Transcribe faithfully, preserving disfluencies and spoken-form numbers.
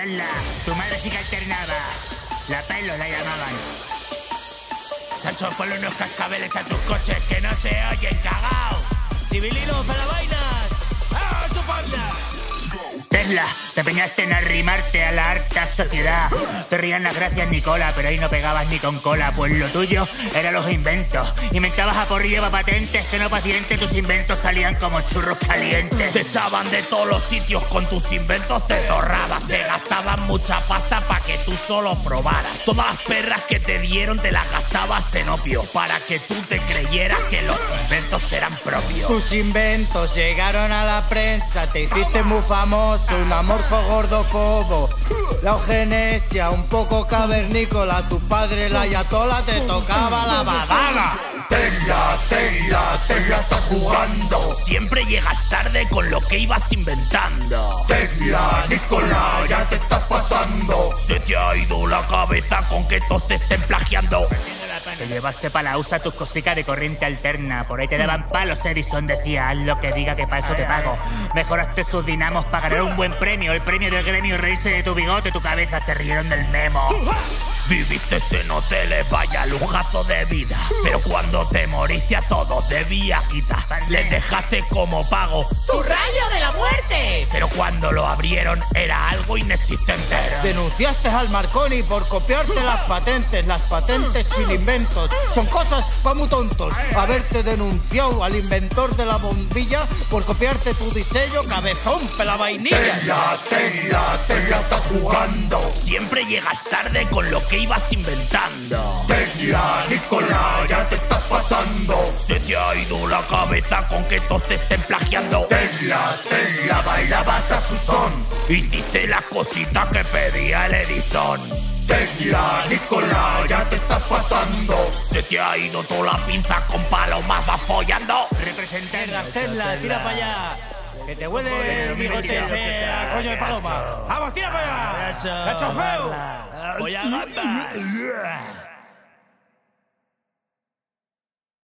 Tesla, tu madre sí que alternaba. La pelo la llamaban. Chacho, ponle unos cascabeles a tus coches que no se oyen, cagaos. Civilino para vainas. ¡Ah, chuparla! Tesla, te empeñaste en arrimarte a la harta sociedad. Te rían las gracias, Nicola, pero ahí no pegabas ni con cola. Pues lo tuyo eran los inventos. Inventabas a por lleva patentes, que no paciente. Tus inventos salían como churros calientes. Te echaban de todos los sitios con tus inventos, te torrabas. Se gastaban mucha pasta para que tú solo probaras. Todas las perras que te dieron te las gastabas en opio, para que tú te creyeras que los inventos eran propios. Tus inventos llegaron a la prensa, te hiciste muy famoso. Un amorfo gordofobo, la eugenesia un poco cavernícola. Tu padre la ayatola te tocaba la badana. Tesla, Tesla, Tesla estás jugando. Siempre llegas tarde con lo que ibas inventando. Tesla, Nicola, ya te estás pasando. Se te ha ido la cabeza con que todos te estén plagiando. Te llevaste pa' la U S A tus cositas de corriente alterna. Por ahí te daban palos, Edison decía, haz lo que diga que pa' eso te pago. Mejoraste sus dinamos para ganar un buen premio. El premio del gremio, reírse de tu bigote, tu cabeza, se rieron del memo. Viviste en hoteles, vaya lujazo de vida. Pero cuando te moriste a todos debía quitar. Les dejaste como pago tu rayo de la muerte. Pero cuando lo abrieron era algo inexistente. Denunciaste al Marconi por copiarte las patentes. Las patentes sin inventos son cosas pa' muy tontos. Haberte denunciado al inventor de la bombilla por copiarte tu diseño, cabezón, pela vainilla. Tesla, Tesla, Tesla estás jugando. Siempre llegas tarde con lo que ibas inventando. Tesla, Nicola, ya te estás pasando. Se te ha ido la cabeza con que todos te estén plagiando. Tesla, Tesla, bailabas a su son. Hiciste la cosita que pedía el Edison. Tesla, Nicola, ya te estás pasando. Se te ha ido toda la pinza con palomas, vas follando. Representando. Tesla, tira para allá. Que te huele el bigote ese a coño de paloma. ¡Vamos, tira para allá! ¡Cacho feo! ¡Voy a gamba!